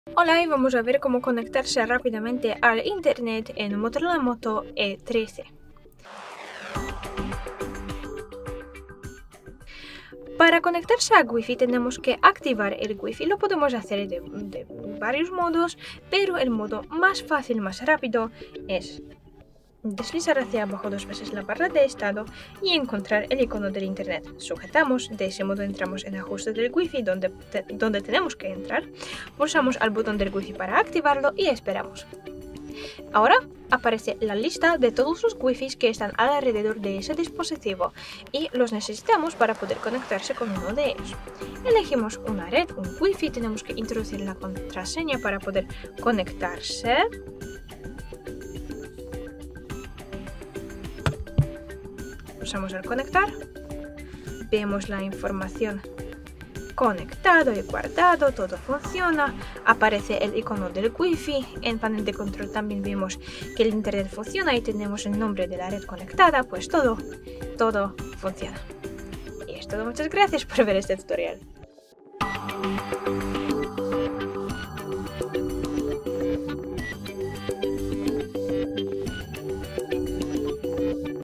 Hola, y vamos a ver cómo conectarse rápidamente al internet en Motorola Moto E13. Para conectarse a Wi-Fi tenemos que activar el Wi-Fi. Lo podemos hacer de varios modos, pero el modo más fácil, más rápido es deslizar hacia abajo 2 veces la barra de estado y encontrar el icono del internet. Sujetamos, de ese modo entramos en ajustes del Wi-Fi donde tenemos que entrar, pulsamos al botón del Wi-Fi para activarlo y esperamos. Ahora aparece la lista de todos los Wi-Fi que están alrededor de ese dispositivo y los necesitamos para poder conectarse con uno de ellos. Elegimos una red, un Wi-Fi, tenemos que introducir la contraseña para poder conectarse. Pulsamos al conectar, vemos la información conectado y guardado, todo funciona, aparece el icono del Wi-Fi, en panel de control también vemos que el internet funciona y tenemos el nombre de la red conectada, pues todo funciona. Y es todo, muchas gracias por ver este tutorial.